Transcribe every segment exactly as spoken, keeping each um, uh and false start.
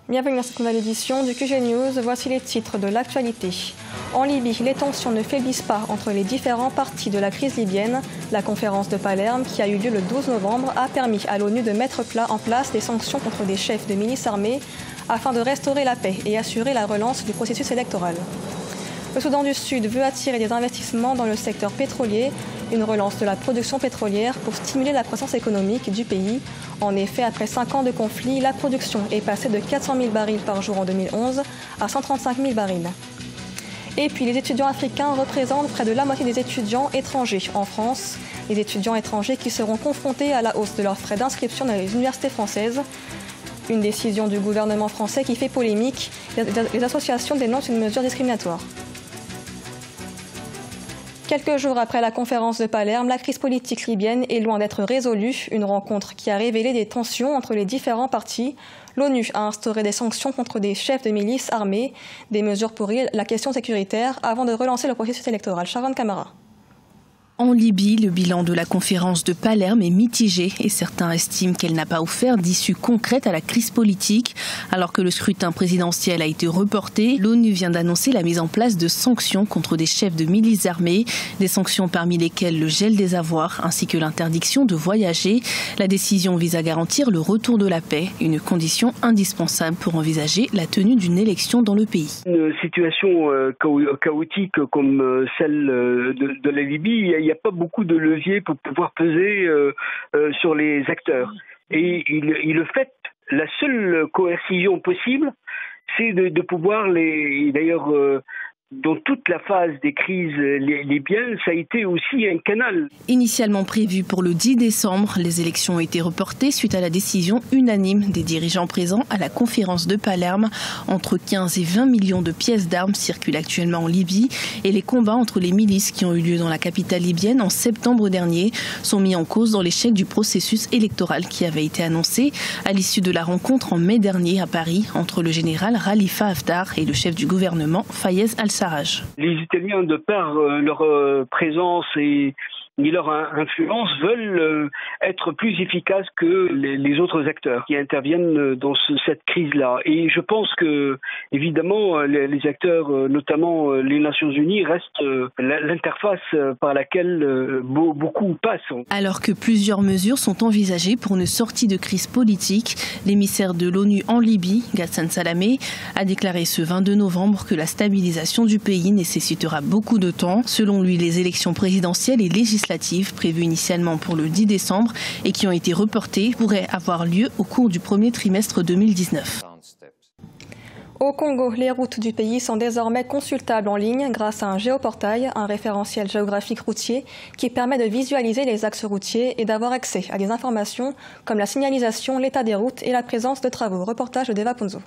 Bienvenue dans cette nouvelle édition du Q G News. Voici les titres de l'actualité. En Libye, les tensions ne faiblissent pas entre les différents partis de la crise libyenne. La conférence de Palerme, qui a eu lieu le douze novembre, a permis à l'ONU de mettre en place des sanctions contre des chefs de milices armées afin de restaurer la paix et assurer la relance du processus électoral. Le Soudan du Sud veut attirer des investissements dans le secteur pétrolier, une relance de la production pétrolière pour stimuler la croissance économique du pays. En effet, après cinq ans de conflit, la production est passée de quatre cent mille barils par jour en deux mille onze à cent trente-cinq mille barils. Et puis, les étudiants africains représentent près de la moitié des étudiants étrangers en France. Les étudiants étrangers qui seront confrontés à la hausse de leurs frais d'inscription dans les universités françaises. Une décision du gouvernement français qui fait polémique. Les associations dénoncent une mesure discriminatoire. Quelques jours après la conférence de Palerme, la crise politique libyenne est loin d'être résolue. Une rencontre qui a révélé des tensions entre les différents partis. L'ONU a instauré des sanctions contre des chefs de milices armés, des mesures pour la question sécuritaire avant de relancer le processus électoral. Sharon Camara. En Libye, le bilan de la conférence de Palerme est mitigé et certains estiment qu'elle n'a pas offert d'issue concrète à la crise politique. Alors que le scrutin présidentiel a été reporté, l'ONU vient d'annoncer la mise en place de sanctions contre des chefs de milices armées, des sanctions parmi lesquelles le gel des avoirs ainsi que l'interdiction de voyager. La décision vise à garantir le retour de la paix, une condition indispensable pour envisager la tenue d'une élection dans le pays. Une situation euh, chaotique comme euh, celle euh, de, de la Libye, il n'y a pas beaucoup de leviers pour pouvoir peser euh, euh, sur les acteurs. Et il, il, le fait, la seule coercition possible, c'est de, de pouvoir les... D'ailleurs, euh, dans toute la phase des crises libyennes, ça a été aussi un canal. Initialement prévu pour le dix décembre, les élections ont été reportées suite à la décision unanime des dirigeants présents à la conférence de Palerme. Entre quinze et vingt millions de pièces d'armes circulent actuellement en Libye et les combats entre les milices qui ont eu lieu dans la capitale libyenne en septembre dernier sont mis en cause dans l'échec du processus électoral qui avait été annoncé à l'issue de la rencontre en mai dernier à Paris entre le général Khalifa Haftar et le chef du gouvernement Fayez al-Sarraj. Les Italiens, de par euh, leur euh, présence et, et leur influence, veulent euh, être plus efficaces que les, les autres acteurs qui interviennent dans ce, cette crise-là. Et je pense que, évidemment, les, les acteurs, notamment les Nations Unies, restent euh, l'interface par laquelle euh, beaucoup passent. Alors que plusieurs mesures sont envisagées pour une sortie de crise politique, l'émissaire de l'ONU en Libye, Ghassan Salamé, a déclaré ce vingt-deux novembre que la stabilisation du pays nécessitera beaucoup de temps. Selon lui, les élections présidentielles et législatives prévues initialement pour le dix décembre et qui ont été reportées pourraient avoir lieu au cours du premier trimestre deux mille dix-neuf. Au Congo, les routes du pays sont désormais consultables en ligne grâce à un géoportail, un référentiel géographique routier qui permet de visualiser les axes routiers et d'avoir accès à des informations comme la signalisation, l'état des routes et la présence de travaux. Reportage de Deva Ponzo.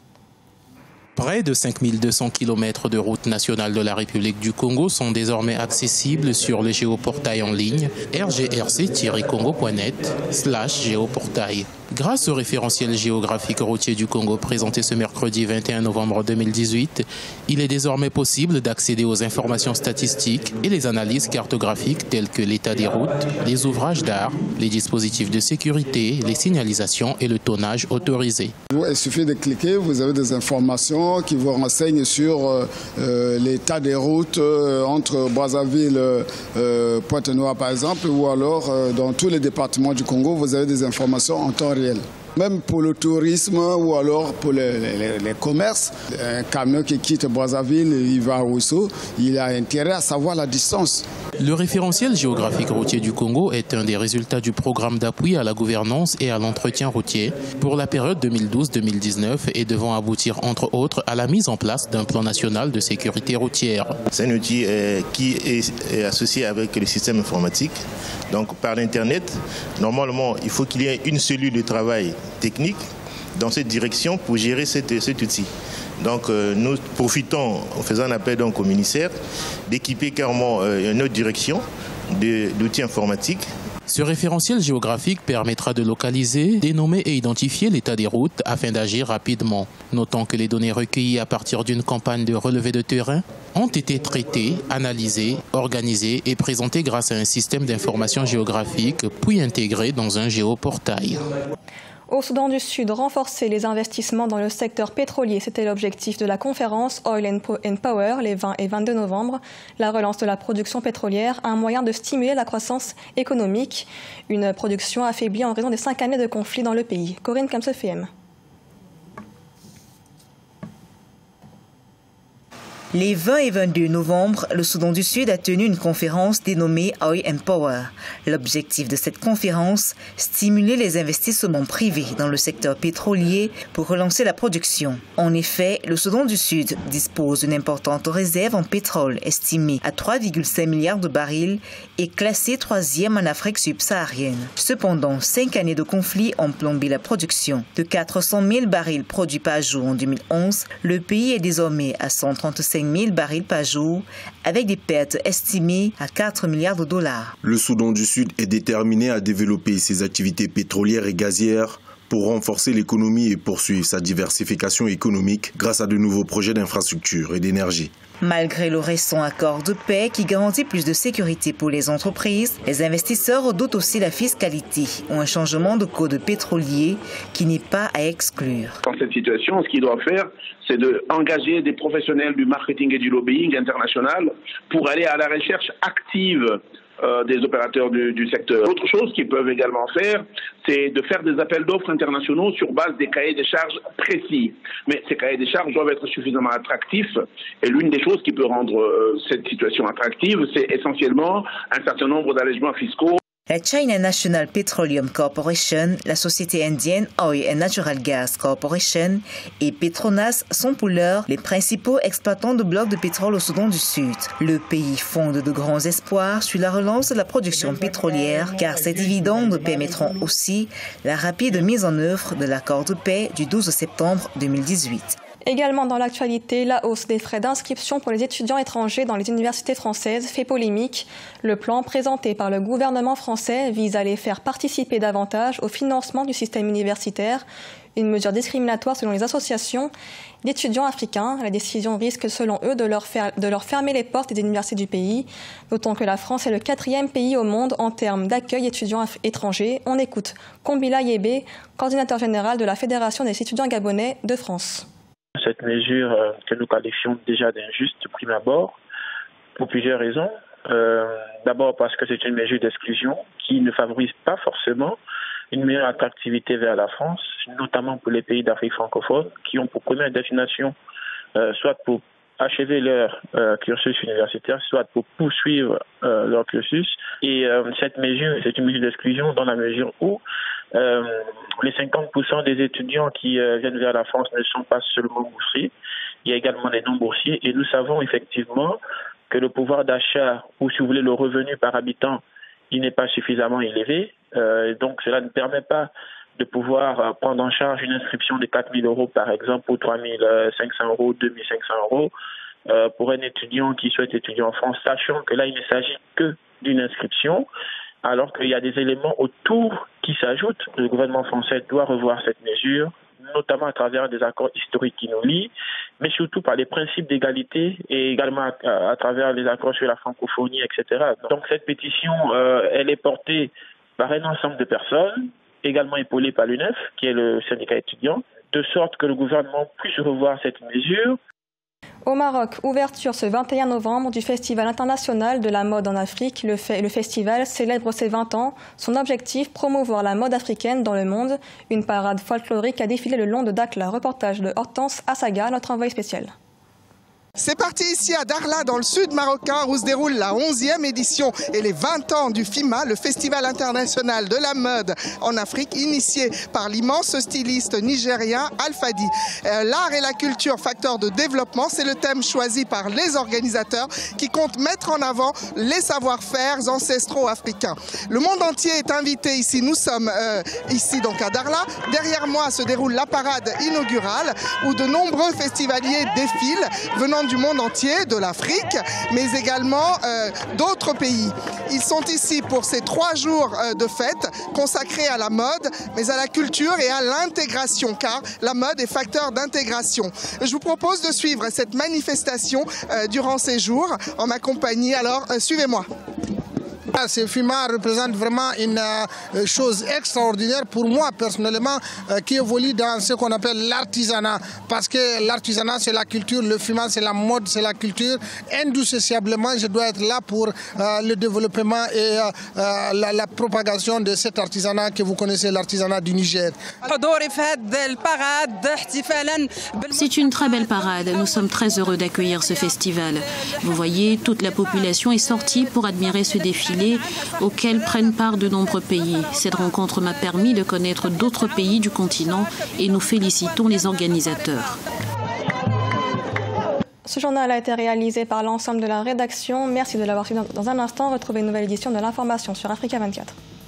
Près de cinq mille deux cents kilomètres de routes nationales de la République du Congo sont désormais accessibles sur le géoportail en ligne r g r c tiret congo point net slash géoportail. Grâce au référentiel géographique routier du Congo présenté ce mercredi vingt et un novembre deux mille dix-huit, il est désormais possible d'accéder aux informations statistiques et les analyses cartographiques telles que l'état des routes, les ouvrages d'art, les dispositifs de sécurité, les signalisations et le tonnage autorisé. Il suffit de cliquer, vous avez des informations qui vous renseignent sur euh, l'état des routes euh, entre Brazzaville et euh, Pointe-Noire par exemple, ou alors euh, dans tous les départements du Congo, vous avez des informations en temps réel. Même pour le tourisme ou alors pour les, les, les commerces, un camion qui quitte Brazzaville, il va à Ousso, il a intérêt à savoir la distance. Le référentiel géographique routier du Congo est un des résultats du programme d'appui à la gouvernance et à l'entretien routier pour la période deux mille douze deux mille dix-neuf et devant aboutir entre autres à la mise en place d'un plan national de sécurité routière. C'est un outil euh, qui est, est associé avec le système informatique. Donc par l'Internet, normalement, il faut qu'il y ait une cellule de travail technique dans cette direction pour gérer cet, cet outil. Donc euh, nous profitons, en faisant un appel donc, au ministère, d'équiper carrément euh, une autre direction d'outils informatiques. Ce référentiel géographique permettra de localiser, dénommer et identifier l'état des routes afin d'agir rapidement. Notons que les données recueillies à partir d'une campagne de relevé de terrain ont été traitées, analysées, organisées et présentées grâce à un système d'information géographique puis intégré dans un géoportail. Au Soudan du Sud, renforcer les investissements dans le secteur pétrolier, c'était l'objectif de la conférence Oil and Power les vingt et vingt-deux novembre. La relance de la production pétrolière, un moyen de stimuler la croissance économique. Une production affaiblie en raison des cinq années de conflit dans le pays. Corinne Kamsefiem. Les vingt et vingt-deux novembre, le Soudan du Sud a tenu une conférence dénommée Oil and Power. L'objectif de cette conférence, stimuler les investissements privés dans le secteur pétrolier pour relancer la production. En effet, le Soudan du Sud dispose d'une importante réserve en pétrole estimée à trois virgule cinq milliards de barils et classée troisième en Afrique subsaharienne. Cependant, cinq années de conflit ont plombé la production. De quatre cent mille barils produits par jour en deux mille onze, le pays est désormais à cent trente-cinq mille barils par jour, avec des pertes estimées à quatre milliards de dollars. Le Soudan du Sud est déterminé à développer ses activités pétrolières et gazières pour renforcer l'économie et poursuivre sa diversification économique grâce à de nouveaux projets d'infrastructure et d'énergie. Malgré le récent accord de paix qui garantit plus de sécurité pour les entreprises, les investisseurs redoutent aussi la fiscalité ou un changement de code pétrolier qui n'est pas à exclure. Dans cette situation, ce qu'ils doivent faire, c'est d'engager des professionnels du marketing et du lobbying international pour aller à la recherche active Euh, des opérateurs du, du secteur. Autre chose qu'ils peuvent également faire, c'est de faire des appels d'offres internationaux sur base des cahiers des charges précis. Mais ces cahiers des charges doivent être suffisamment attractifs. Et l'une des choses qui peut rendre euh, cette situation attractive, c'est essentiellement un certain nombre d'allègements fiscaux. La China National Petroleum Corporation, la société indienne Oil and Natural Gas Corporation et Petronas sont pour l'heure les principaux exploitants de blocs de pétrole au Soudan du Sud. Le pays fonde de grands espoirs sur la relance de la production pétrolière car ces dividendes permettront aussi la rapide mise en œuvre de l'accord de paix du douze septembre deux mille dix-huit. Également dans l'actualité, la hausse des frais d'inscription pour les étudiants étrangers dans les universités françaises fait polémique. Le plan présenté par le gouvernement français vise à les faire participer davantage au financement du système universitaire, une mesure discriminatoire selon les associations d'étudiants africains. La décision risque selon eux de leur, faire, de leur fermer les portes des universités du pays. Notons que la France est le quatrième pays au monde en termes d'accueil d'étudiants étrangers. On écoute Kombila Yebe, coordinateur général de la Fédération des étudiants gabonais de France. Cette mesure euh, que nous qualifions déjà d'injuste de prime abord, pour plusieurs raisons. Euh, d'abord parce que c'est une mesure d'exclusion qui ne favorise pas forcément une meilleure attractivité vers la France, notamment pour les pays d'Afrique francophone, qui ont pour première destination euh, soit pour achever leur euh, cursus universitaire, soit pour poursuivre euh, leur cursus. Et euh, cette mesure, c'est une mesure d'exclusion dans la mesure où euh, les cinquante pour cent des étudiants qui euh, viennent vers la France ne sont pas seulement boursiers, il y a également des non-boursiers. Et nous savons effectivement que le pouvoir d'achat, ou si vous voulez le revenu par habitant, il n'est pas suffisamment élevé. Euh, donc cela ne permet pas de pouvoir euh, prendre en charge une inscription de quatre mille euros par exemple, ou trois mille cinq cents euros, deux mille cinq cents euros euh, pour un étudiant qui souhaite étudier en France, sachant que là il ne s'agit que d'une inscription, alors qu'il y a des éléments autour qui s'ajoutent. Le gouvernement français doit revoir cette mesure, notamment à travers des accords historiques qui nous lient, mais surtout par les principes d'égalité et également à, à travers les accords sur la francophonie, et cetera. Donc cette pétition, euh, elle est portée par un ensemble de personnes, également épaulée par l'U N E F, qui est le syndicat étudiant, de sorte que le gouvernement puisse revoir cette mesure. Au Maroc, ouverture ce vingt et un novembre du Festival international de la mode en Afrique. Le, fait, le festival célèbre ses vingt ans. Son objectif, promouvoir la mode africaine dans le monde. Une parade folklorique a défilé le long de Dakhla. Reportage de Hortense Assaga, notre envoyé spécial. C'est parti ici à Dakhla, dans le sud marocain, où se déroule la onzième édition et les vingt ans du FIMA, le Festival international de la mode en Afrique, initié par l'immense styliste nigérien Alfadi. Euh, L'art et la culture, facteur de développement, c'est le thème choisi par les organisateurs qui comptent mettre en avant les savoir-faire ancestraux africains. Le monde entier est invité ici. Nous sommes euh, ici donc à Dakhla. Derrière moi se déroule la parade inaugurale où de nombreux festivaliers défilent venant du monde entier, de l'Afrique, mais également euh, d'autres pays. Ils sont ici pour ces trois jours euh, de fête consacrés à la mode, mais à la culture et à l'intégration, car la mode est facteur d'intégration. Je vous propose de suivre cette manifestation euh, durant ces jours en ma compagnie. Alors, euh, suivez-moi. Ce FIMA représente vraiment une euh, chose extraordinaire pour moi personnellement euh, qui évolue dans ce qu'on appelle l'artisanat. Parce que l'artisanat c'est la culture, le FIMA c'est la mode, c'est la culture. Indissociablement, je dois être là pour euh, le développement et euh, euh, la, la propagation de cet artisanat que vous connaissez, l'artisanat du Niger. C'est une très belle parade. Nous sommes très heureux d'accueillir ce festival. Vous voyez, toute la population est sortie pour admirer ce défilé auquel prennent part de nombreux pays. Cette rencontre m'a permis de connaître d'autres pays du continent et nous félicitons les organisateurs. Ce journal a été réalisé par l'ensemble de la rédaction. Merci de l'avoir suivi dans un instant. Retrouvez une nouvelle édition de l'information sur Africa vingt-quatre.